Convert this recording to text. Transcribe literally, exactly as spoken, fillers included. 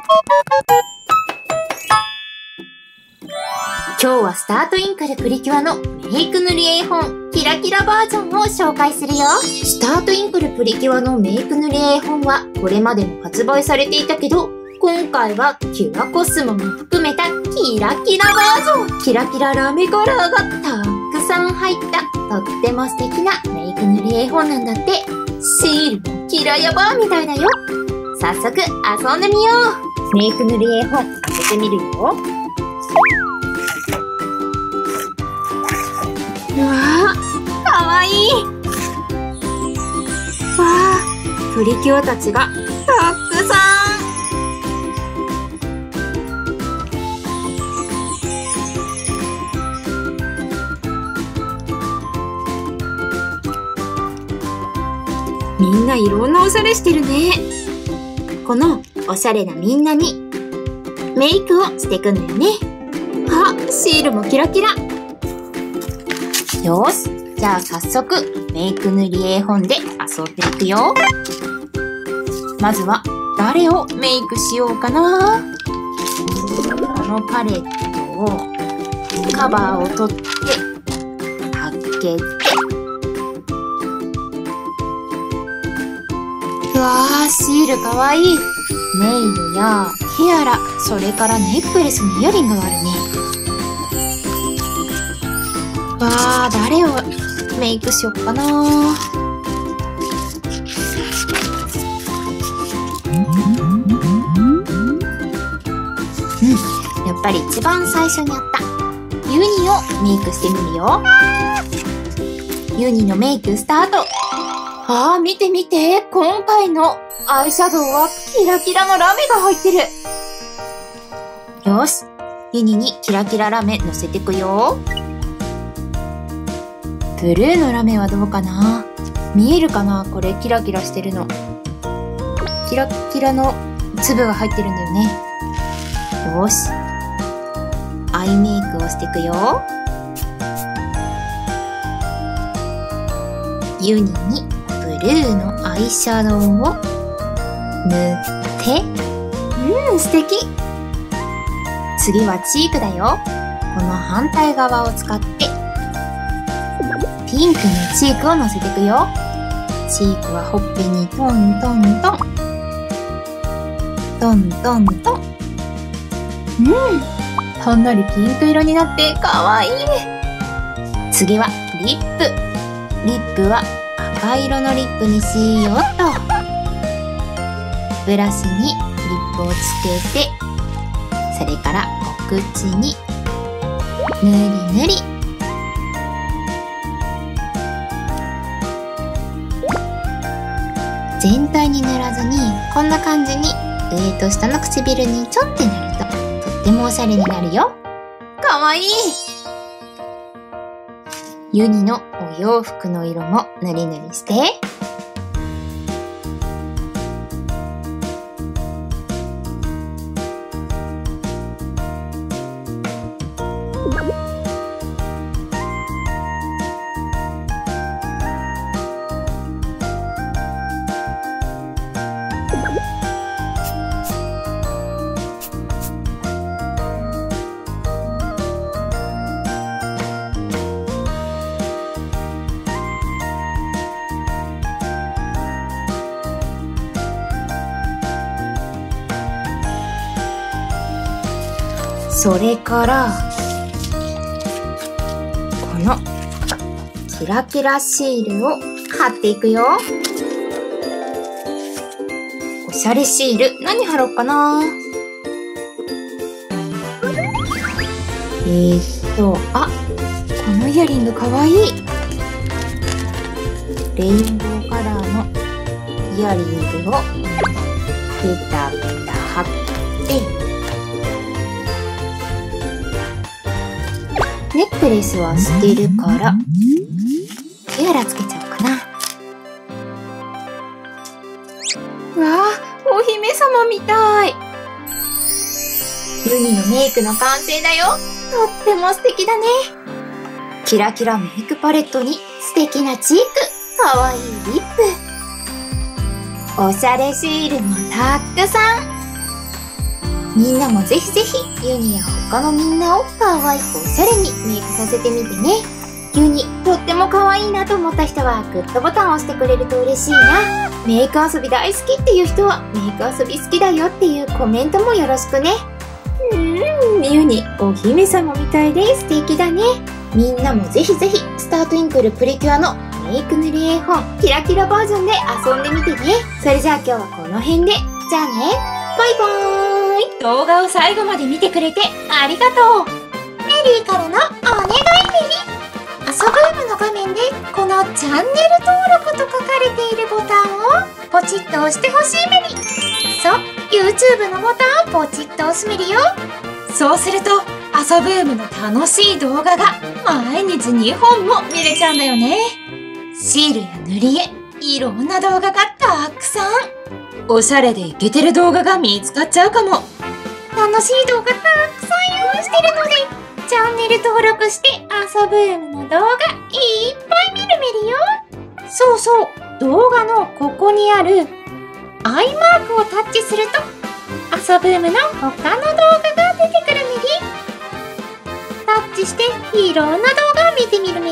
今日はスタートインクルプリキュアのメイク塗り絵本キラキラバージョンを紹介するよ。スタートインクルプリキュアのメイク塗り絵本はこれまでも発売されていたけど、今回はキュアコスモも含めたキラキラバージョン。キラキララメカラーがたくさん入ったとっても素敵なメイク塗り絵本なんだって。シールもキラヤバーみたいだよ。早速遊んでみよう。メイク塗り絵本開けてみるよ。うわー、かわいい。わー、プリキュアたちがたくさん。みんないろんなおしゃれしてるね。このおしゃれなみんなにメイクをしていくんだよね。あ、シールもキラキラ。よーし、じゃあ早速メイク塗り絵本で遊んでいくよ。まずは誰をメイクしようかな。このパレットをカバーを取って開けて、うわー、シールかわいい。ネイルやティアラ、それからネックレスにイヤリングがあるね。わー、誰をメイクしよっかな。うん、やっぱり一番最初にあったユニをメイクしてみるよ。ユニのメイクスタート。あー、見て見て、今回のアイシャドウはキラキラのラメが入ってる。よし、ユニにキラキララメのせてくよ。ブルーのラメはどうかな。見えるかな、これキラキラしてるの。キラキラの粒が入ってるんだよね。よし、アイメイクをしていくよ。ユニにブルーのアイシャドウを塗って、うん、素敵。次はチークだよ。この反対側を使ってピンクのチークをのせていくよ。チークはほっぺにトントントン。トントントン。うん。ほんのりピンク色になってかわいい。次はリップ。リップは赤色のリップにしようっと。ブラシにリップをつけて、それからお口にぬりぬり。全体に塗らずに、こんな感じに上と下の唇にちょんって塗るととってもおしゃれになるよ。かわいい。ユニのお洋服の色も塗り塗りして。それからこのキラキラシールを貼っていくよ。おしゃれシール何貼ろうかな。えーっとあ、このイヤリングかわいい。レインボーカラーのイヤリングをペタペタ貼って、ネックレスは捨てるから、ティアラつけちゃおうかな。わあ、お姫様みたい。ユニのメイクの完成だよ。とっても素敵だね。キラキラメイクパレットに素敵なチーク、かわいいリップ。おしゃれシールもたくさん。 みんなもぜひぜひユニや他のみんなを可愛くおしゃれにメイクさせてみてね。ユニとっても可愛いなと思った人はグッドボタンを押してくれると嬉しいな。メイク遊び大好きっていう人はメイク遊び好きだよっていうコメントもよろしくね。うーん、ユニお姫様みたいで素敵だね。みんなもぜひぜひスタートインクルプリキュアのメイク塗り絵本キラキラバージョンで遊んでみてね。それじゃあ今日はこの辺で。じゃあね。バイバーイ。動画を最後まで見てくれてありがとう。メリーからのお願いメリー。遊ぶームの画面でこのチャンネル登録と書かれているボタンをポチッと押してほしいメリー。そう、YouTube のボタンをポチッと押すメリーよ。そうすると遊ぶームの楽しい動画が毎日にほんも見れちゃうんだよね。シールや塗り絵、いろんな動画がたくさん。おしゃれでイケてる動画が見つかっちゃうかも。楽しい動画たくさん用意してるので、チャンネル登録して遊ぶームの動画いっぱい見るメリよ。そうそう、動画のここにあるアイマークをタッチすると遊ぶームの他の動画が出てくるメリ。タッチしていろんな動画を見てみるメリ。